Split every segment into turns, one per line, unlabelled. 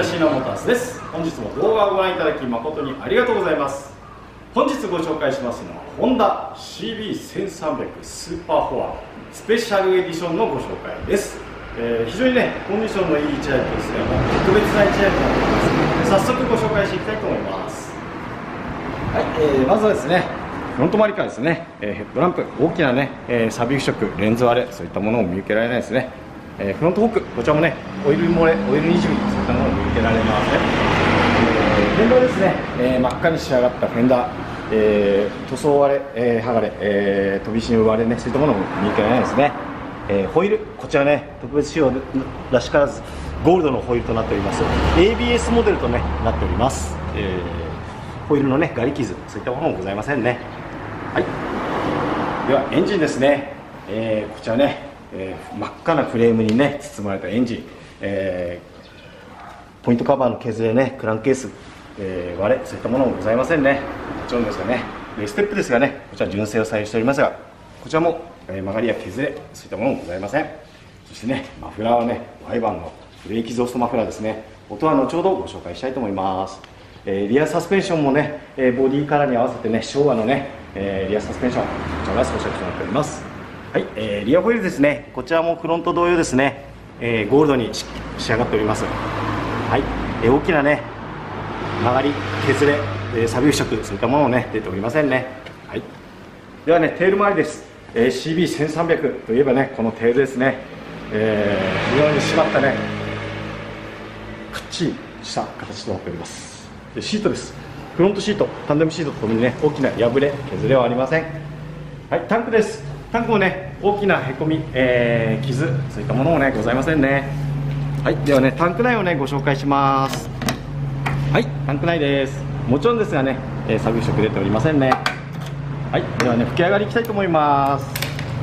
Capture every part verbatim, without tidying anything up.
シーナモータースです。本日も動画をご覧いただき誠にありがとうございます。本日ご紹介しますのはホンダ シービーせんさんびゃく スーパーフォアスペシャルエディションのご紹介です。えー、非常にねコンディションのいいいちだいとですね、特別な一台となっております。早速ご紹介していきたいと思います。はい、えー、まずはですねフロント周りからですね、えー、ヘッドランプ、大きなね、えー、サビ腐食、レンズ割れ、そういったものを見受けられないですね。えー、フロントフォーク、こちらもね、オイル漏れ、オイルにじみ、そういったものを見受けられますね。えー、フェンダーですね、えー、真っ赤に仕上がったフェンダー、えー、塗装割れ、えー、剥がれ、えー、飛び芯割れね、そういったものも見受けられないですね。えー、ホイール、こちらね、特別仕様らしからず、ゴールドのホイールとなっております。エービーエス モデルと、ね、なっております。えー、ホイールのね、ガリ傷、そういったものもございませんね。はい、ではエンジンですね、えー、こちらね、えー、真っ赤なフレームにね包まれたエンジン、えー、ポイントカバーの削れね、クランクケース、えー、割れ、そういったものもございませんね。もちろんですがね、ステップですがね、こちら純正を採用しておりますが、こちらも、えー、曲がりや削れ、そういったものもございません。そしてね、マフラーはね、ワイバンのブレーキゾーストマフラーですね。音は後ほどご紹介したいと思います。えー、リアサスペンションもね、えー、ボディカラーに合わせてね、昭和のね、えー、リアサスペンション、こちらが装着となっております。はい、えー、リアホイールですね、こちらもフロント同様ですね、えー、ゴールドに仕上がっております。はい、えー、大きなね曲がり、削れ、えー、サビ腐食、そういったものもね出ておりませんね。はい、ではね、テール周りです。えー、シービーせんさんびゃく といえばね、このテールですね、えー、非常に締まったね、くっちりした形となっております。でシートです。フロントシート、タンデムシートとともにね、大きな破れ、削れはありません。はい、タンクです。タンクもね、大きなへこみ、えー、傷、そういったものもね、ございませんね。はい、ではね、タンク内をね、ご紹介します。はい、タンク内です。もちろんですがね、えー、サビ腐食出ておりませんね。はい、ではね、吹き上がりいきたいと思います。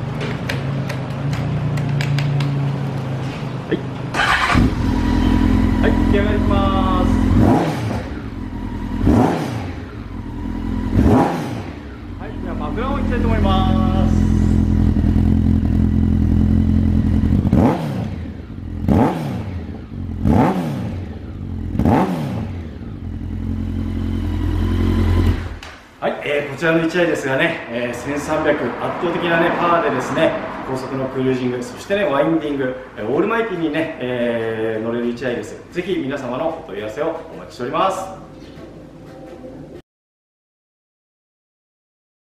はい、はい、吹き上がりいきます。マフラーをいきたいと思います。はい、えー、こちらのいちだいですがね、えー、せんさんびゃく、圧倒的な、ね、パワーでですね、高速のクルージング、そしてね、ワインディング、オールマイティにね、えー、乗れるいちだいです。ぜひ皆様のお問い合わせをお待ちしております。